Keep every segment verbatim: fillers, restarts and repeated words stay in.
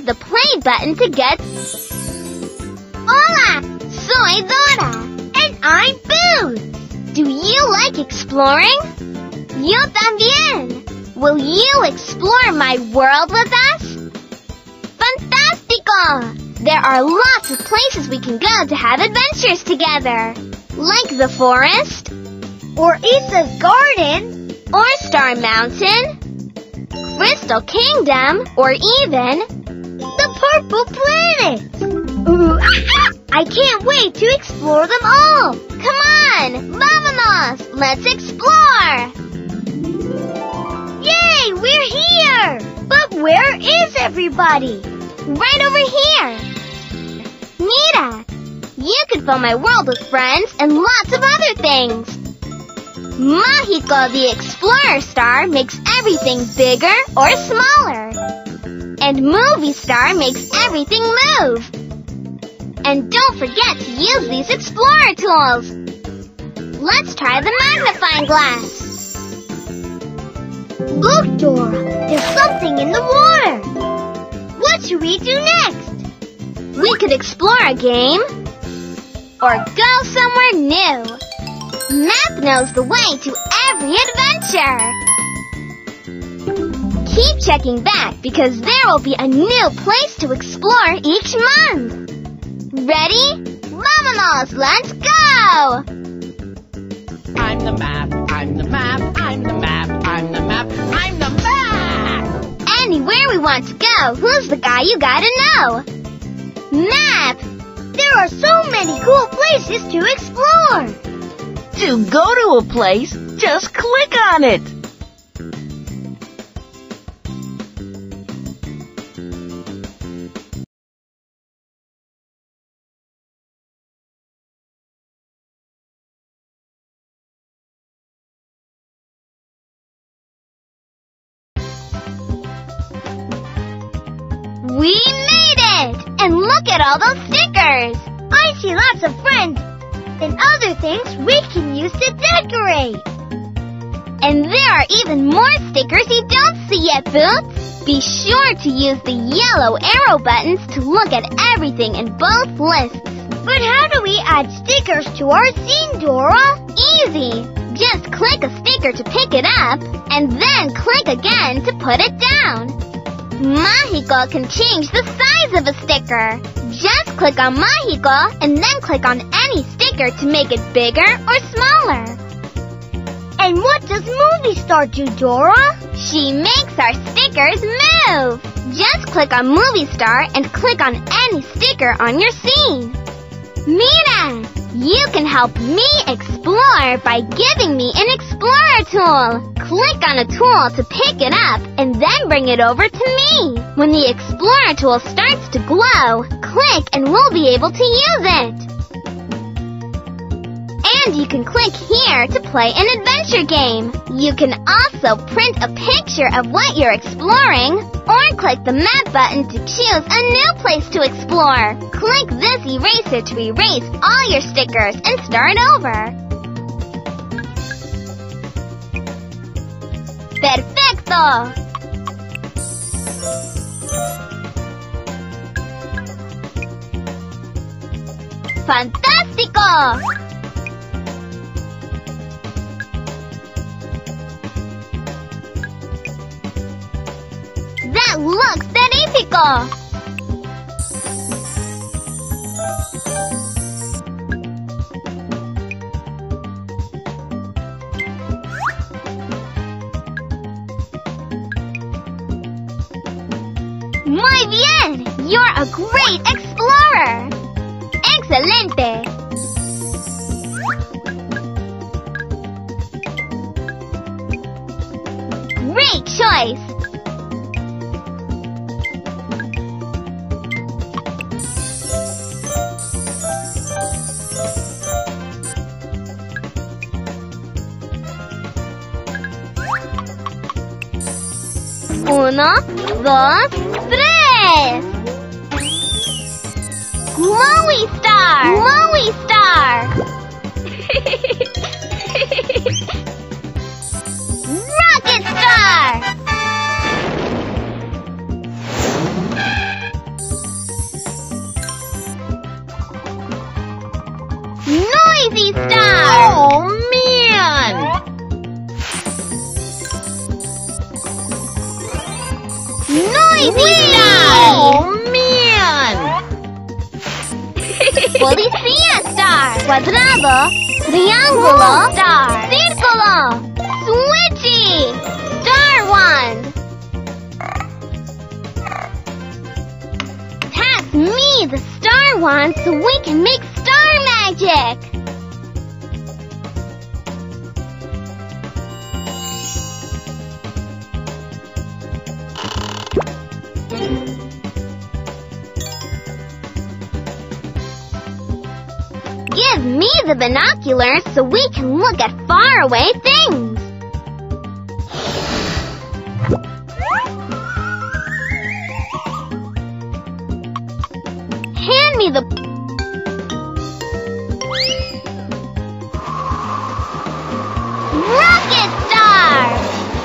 the play button to get... Hola! Soy Dora! And I'm Boots! Do you like exploring? Yo también! Will you explore my world with us? Fantástico! There are lots of places we can go to have adventures together. Like the forest, or Isa's garden, or Star Mountain, Crystal Kingdom, or even the Purple Planet. Ooh, ah, ah! I can't wait to explore them all. Come on, vámonos, let's explore. Yay, we're here. But where is everybody? Right over here. Mira, you can fill my world with friends and lots of other things. Mágico the Explorer Star makes everything bigger or smaller. And Movie Star makes everything move. And don't forget to use these Explorer tools. Let's try the magnifying glass. Look, Dora, there's something in the water. What should we do next? We could explore a game or go somewhere new. Map knows the way to every adventure. Keep checking back because there will be a new place to explore each month. Ready? Vámonos, let's go! I'm the map, I'm the map, I'm the map, I'm the map, I'm the map! Anywhere we want to go, who's the guy you gotta know? Map! There are so many cool places to explore! To go to a place, just click on it! We made it! And look at all those stickers! I see lots of friends and other things we can use to decorate. And there are even more stickers you don't see yet, Boots. Be sure to use the yellow arrow buttons to look at everything in both lists. But how do we add stickers to our scene, Dora? Easy! Just click a sticker to pick it up, and then click again to put it down. Mágico can change the size of a sticker. Just click on Mágico and then click on any sticker to make it bigger or smaller. And what does Movie Star do, Dora? She makes our stickers move. Just click on Movie Star and click on any sticker on your scene. Mira! You can help me explore by giving me an Explorer tool. Click on a tool to pick it up and then bring it over to me. When the Explorer tool starts to glow, click and we'll be able to use it. And you can click here to play an adventure game. You can also print a picture of what you're exploring, or click the map button to choose a new place to explore. Click this eraser to erase all your stickers and start over. Perfecto! Fantástico! That looks terrifico! Muy bien! You're a great explorer! Excelente! Great choice! Uno, dos, tres. Glowy Star! Glowy Star! Rocket Star! Easy star! Oh, man! Policía star. Cuadrado. Triángulo. Star. Círculo. Switchy. Star wand. Pass me the star wand so we can make star magic. Give me the binoculars so we can look at faraway things. Hand me the... Rocket star!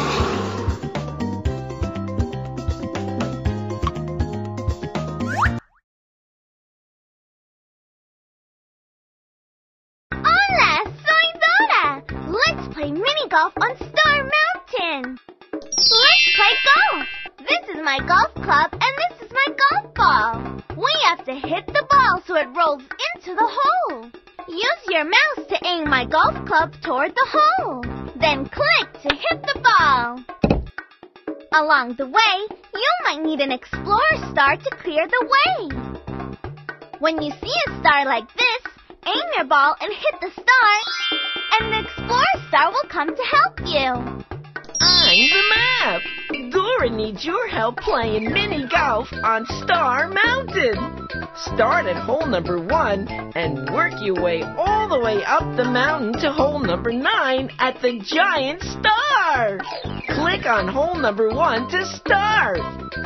Hola, soy Dora. Let's play mini golf on Star Mountain. Let's play golf. This is my golf club and this is my golf ball. We have to hit the ball so it rolls into the hole. Use your mouse to aim my golf club toward the hole. Then click to hit the ball. Along the way, you might need an Explorer star to clear the way. When you see a star like this, aim your ball and hit the star, and the Explorer star will come to help you. I'm the map. Dora needs your help playing mini golf on Star Mountain. Start at hole number one and work your way all the way up the mountain to hole number nine at the giant star. Click on hole number one to start.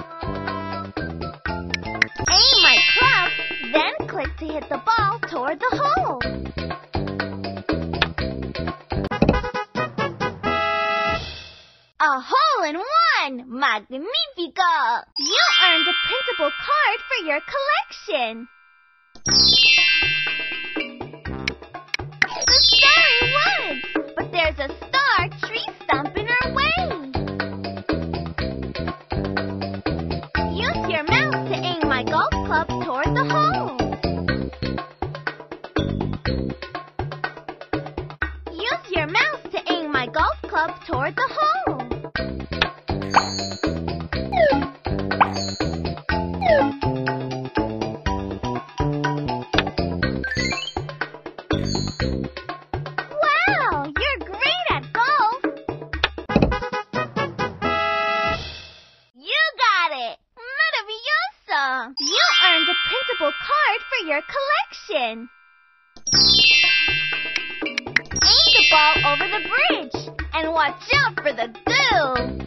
Aim my club, then click to hit the ball toward the hole. A hole in one! Magnifico! You earned a printable card for your collection. The starry woods! But there's a star tree stump in our way. Use your mouse to aim my golf club toward the hole. Use your mouse to aim my golf club toward the hole. Wow, you're great at golf. You got it. Maravilloso. You earned a printable card for your collection. Aim the ball over the bridge and watch out for the goo.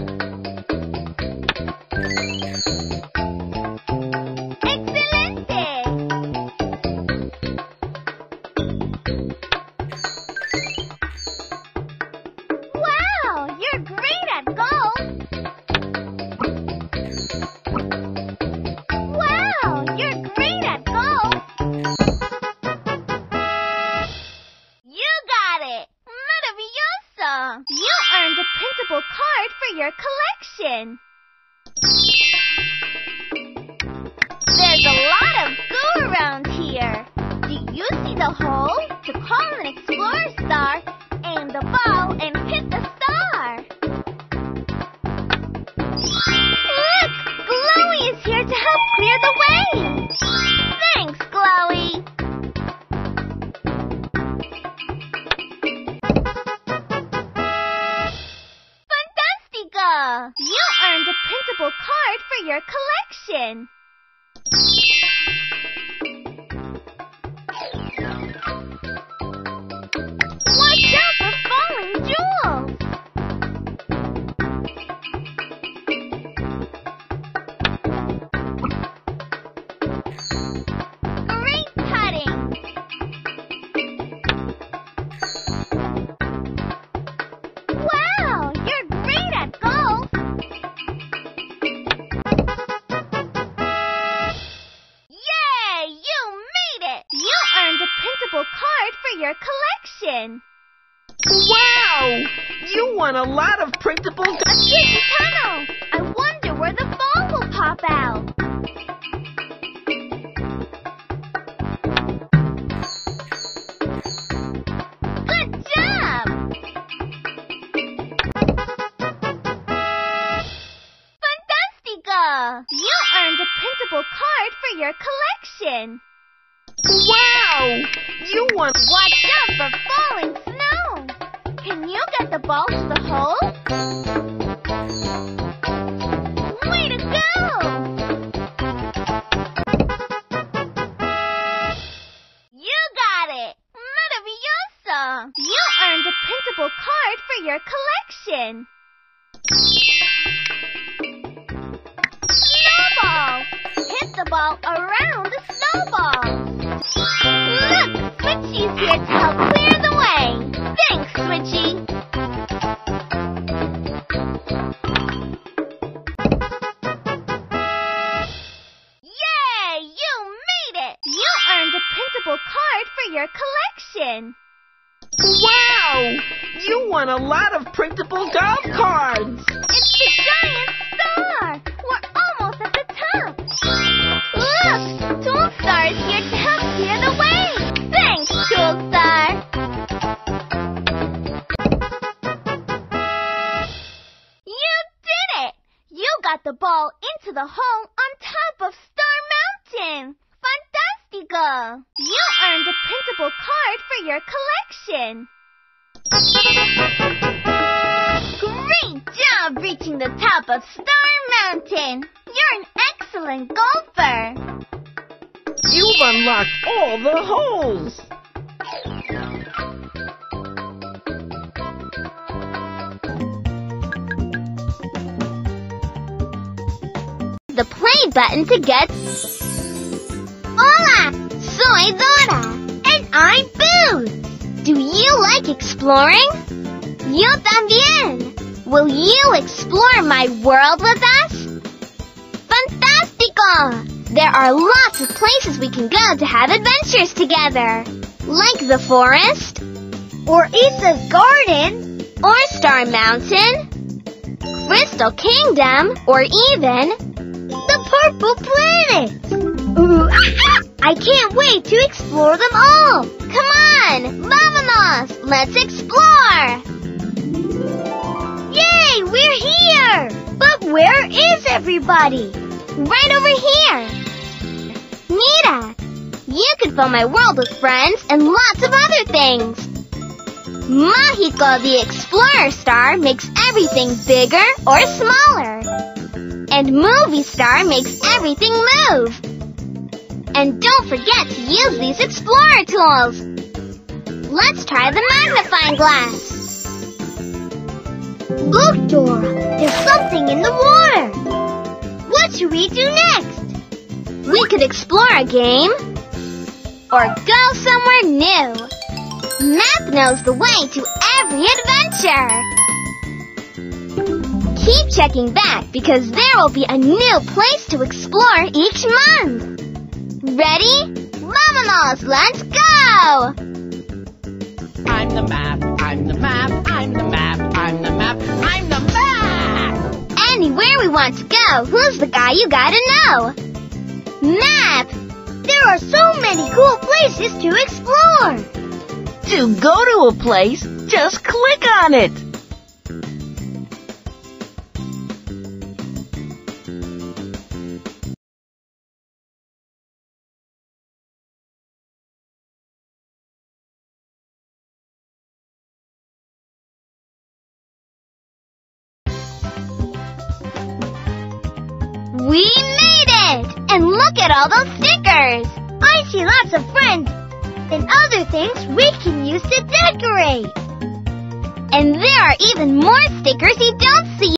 You earned a printable card for your collection. There's a lot of goo around here. Do you see the hole? To call an Explorer star, aim the ball and hit the star. Look! Chloe is here to help clear the way. Thanks, Chloe. You earned a printable card for your collection. Watch out for falling jewels. Great putting. Wow, you're great at golf. You earned a printable card for your collection. Wow! You won a lot of printable... A hidden tunnel! I wonder where or the ball will pop out. Good job! Fantastico! You earned a printable card for your collection. Wow! You won. Watch out for falling snow. Can you get the ball to the hole? Way to go! You got it! Maravilloso! You earned a printable card for your collection. Snowballs! Hit the ball around the snowballs. Look! Switchy's here to help clear the way. Thanks, Switchy. Yay! You made it! You earned a printable card for your collection. Wow! You won a lot of printable golf cards. It's the giant star! We're almost at the top! Look! Toolstar is here to help clear the way! Thanks, Toolstar! You did it! You got the ball into the hole on top of Star Mountain! Fantastico! You earned a printable card for your collection. Great job reaching the top of Star Mountain! You're an excellent golfer! You've unlocked all the holes. The play button to get... Hola! Soy Dora! And I'm Boots! Do you like exploring? Yo también! Will you explore my world with us? Fantastico! There are lots of places we can go to have adventures together. Like the forest, Or Isa's garden, or Star Mountain, Crystal Kingdom, or even... the Purple Planet! Ooh, ah, ah! I can't wait to explore them all! Come on! Vámonos! Let's explore! Yay! We're here! But where is everybody? Right over here! Mira! You can fill my world with friends and lots of other things! Mágico the Explorer Star makes everything bigger or smaller. And Movie Star makes everything move. And don't forget to use these Explorer tools. Let's try the magnifying glass. Look, Dora! There's something in the water! What should we do next? We could explore a game or go somewhere new. Map knows the way to every adventure. Keep checking back because there will be a new place to explore each month. Ready? Vámonos! Let's go! I'm the map, I'm the map, I'm the map, I'm the map, I'm the map! Anywhere we want to go, who's the guy you gotta know? Map! There are so many cool places to explore! To go to a place, just click on it. We made it! And look at all those stickers! I see lots of friends and other things we can use to decorate. And there are even more stickers you don't see